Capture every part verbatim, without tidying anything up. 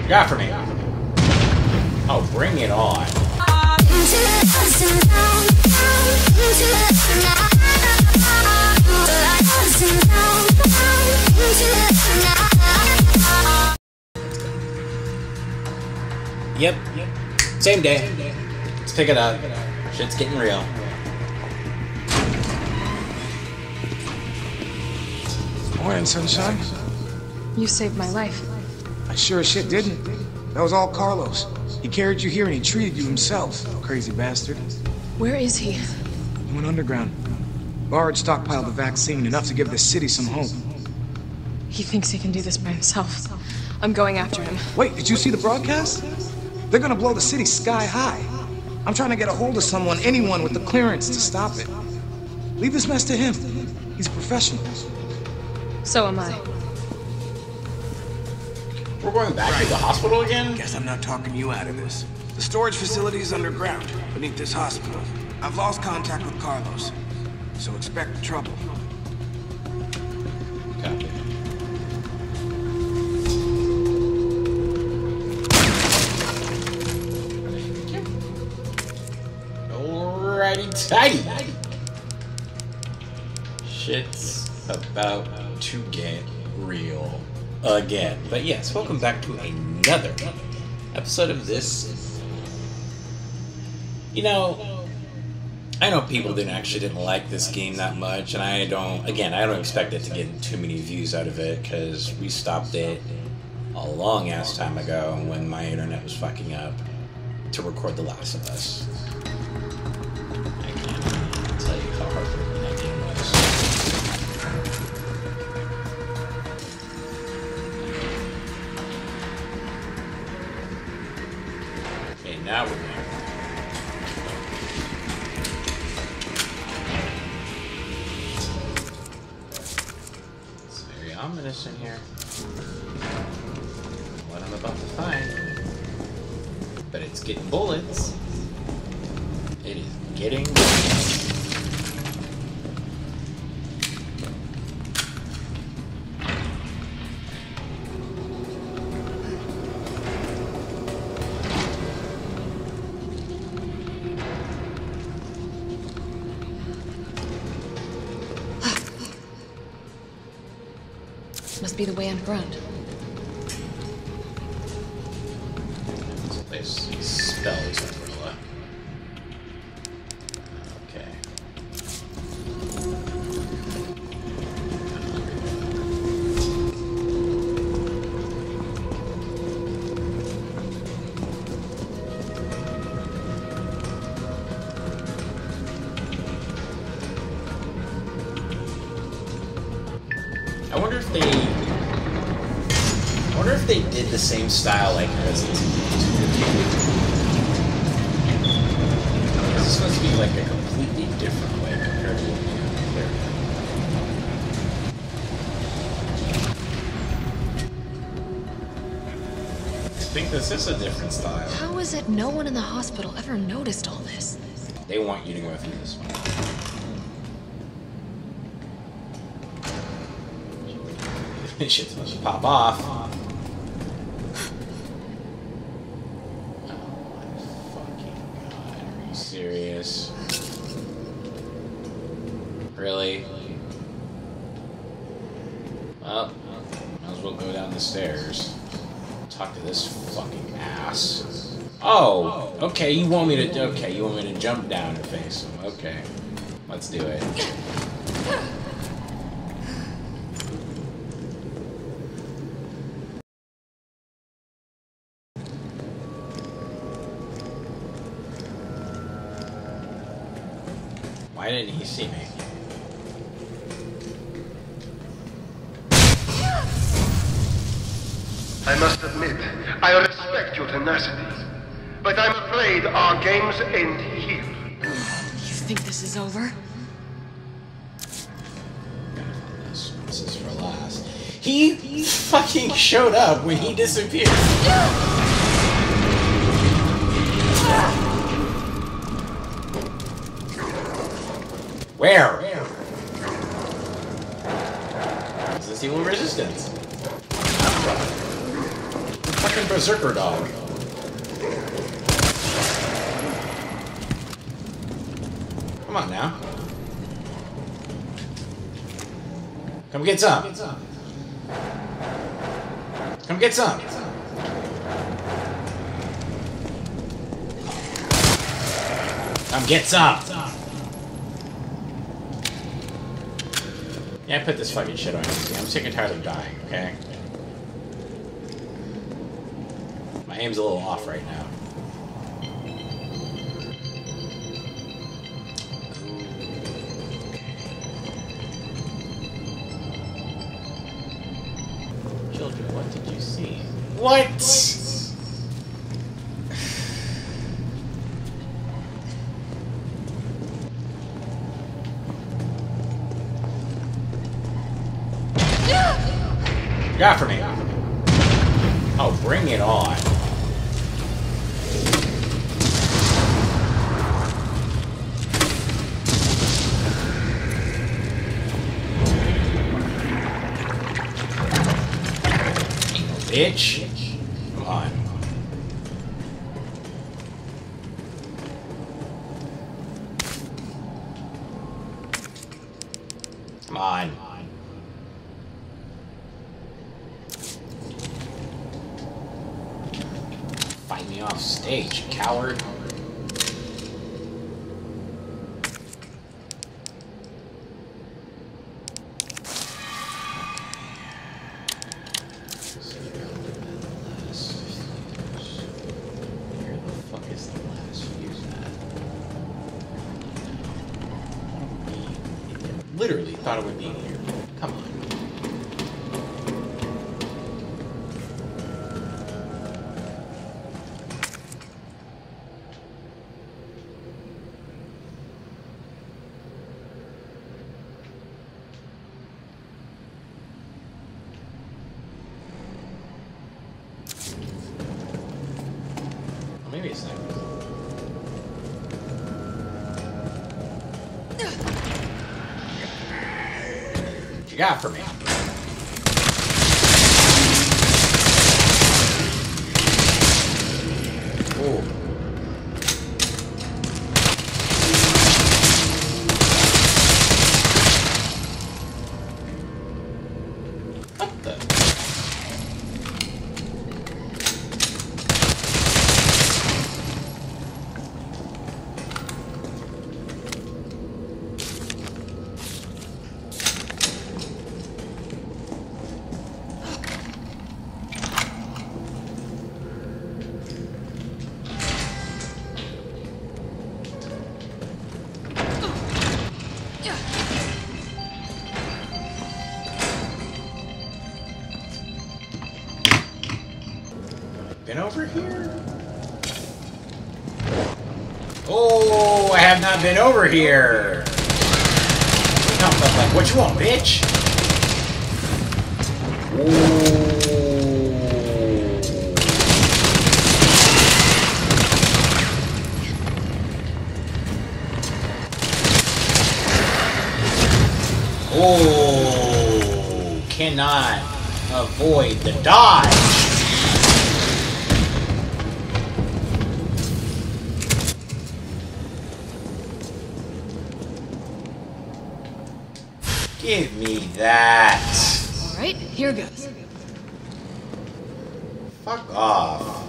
You got for me. Oh, bring it on. Yep. Same day. Let's pick it up. Shit's getting real. Morning, sunshine. You saved my life. I sure as shit didn't. That was all Carlos. He carried you here and he treated you himself, crazy bastard. Where is he? He went underground. Bard stockpiled the vaccine, enough to give the city some hope. He thinks he can do this by himself. I'm going after him. Wait, did you see the broadcast? They're gonna blow the city sky high. I'm trying to get a hold of someone, anyone with the clearance to stop it. Leave this mess to him. He's a professional. So am I. We're going back to the hospital again? Guess I'm not talking you out of this. The storage facility is underground, beneath this hospital. I've lost contact with Carlos, so expect trouble. Copy. Alrighty, tidy. Shit's about to get real again. But yes, welcome back to another episode of this. You know, I know people didn't actually didn't like this game that much, and I don't, again, I don't expect it to get too many views out of it, because we stopped it a long ass time ago when my internet was fucking up to record The Last of Us. I can't tell you how heartbreaking that game was. Okay, now we're there. Ominous in here. What I'm about to find. But it's getting bullets. It is getting bullets. Must be the way underground. This place spells umbrella. Okay. I wonder if they I wonder if they did the same style like Resident Evil. This is supposed to be like a completely different way compared to what we have there. I think this is a different style. How is it no one in the hospital ever noticed all this? They want you to go through this one. Shit's supposed to pop off. Oh my fucking god, are you serious? Really? Well, might as well go down the stairs. Talk to this fucking ass. Oh, okay, you want me to, okay, you want me to jump down and face him. Okay, let's do it. Why didn't he see me? I must admit, I respect your tenacity, but I'm afraid our games end here. You think this is over? This, this is for last. He, he fucking showed up when he disappeared. Where? Is this evil resistance? What the fuck fucking berserker dog. Come on now. Come get some. Come get some. Come get some. Yeah, I put this fucking shit on easy. I'm sick and tired of dying, okay? My aim's a little off right now. Children, what did you see? What? Got for me. Oh, bring it on. Bitch. Come on. Come on. Fight me off stage, coward. Literally thought it would be here. Come on. Well, maybe it's not. What you got for me? Ooh. What the? Been over here? Oh, I have not been over here. Come, like, what you want, bitch? Ooh. Oh, cannot avoid the dodge. Give me that. All right, here goes. Fuck off.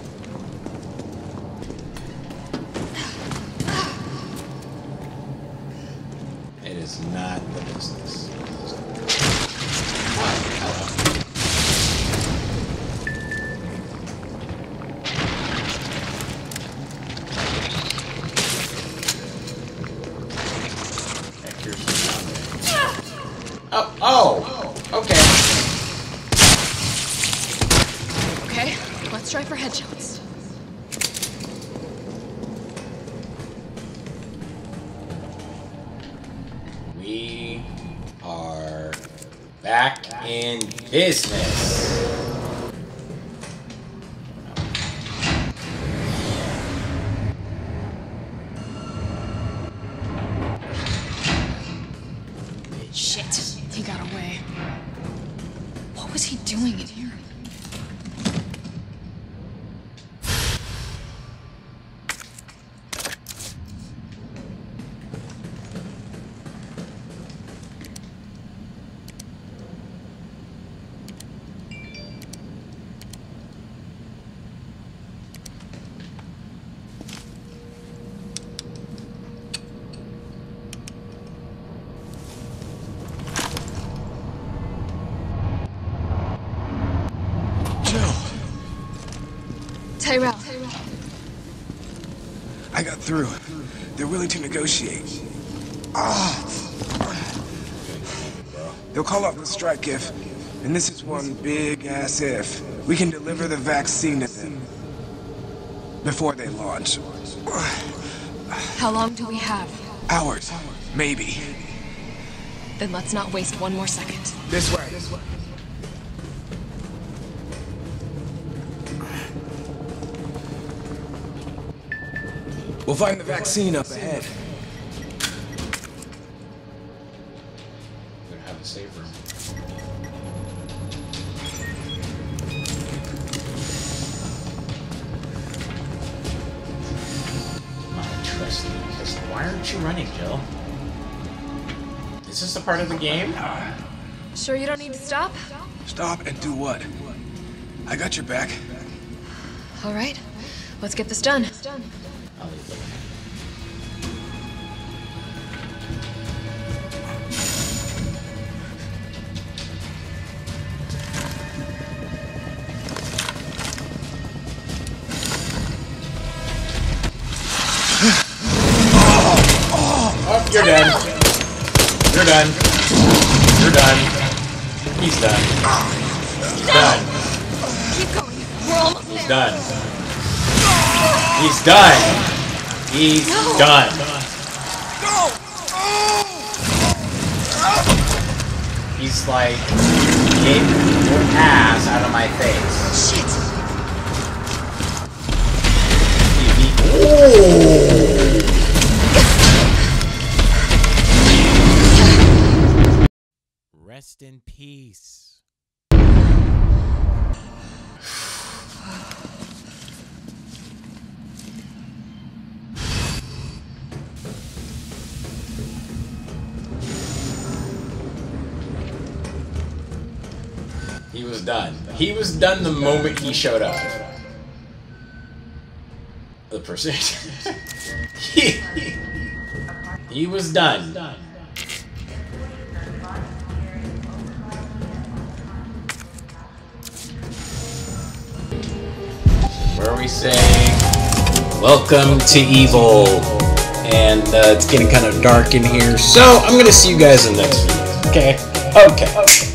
It is not the business. Oh, oh, okay. Okay, let's try for headshots. We are back in business. Shit, he got away. What was he doing in here? Tyrell. I got through. They're willing to negotiate. Ah. They'll call off the strike if, and this is one big ass if, we can deliver the vaccine to them before they launch. How long do we have? Hours, maybe. Then let's not waste one more second. This way. This way. We'll find the vaccine up ahead. We're gonna have a save room. I trust you. Because why aren't you running, Jill? Is this a part of the game? Sure you don't need to stop? Stop and do what? I got your back. All right, let's get this done. I'll leave it. Oh, you're done. You're done. You're done. He's done. He's done. Keep going. We're almost He's there. done. He's done. He's No. done. He's like, get your ass out of my face. Shit. He, he, oh. Rest in peace. He was done. He was done the moment he showed up. The person. he, he was done. Where are we saying? Welcome to Evil. And uh, it's getting kind of dark in here. So I'm going to see you guys in the next video. Okay? Okay.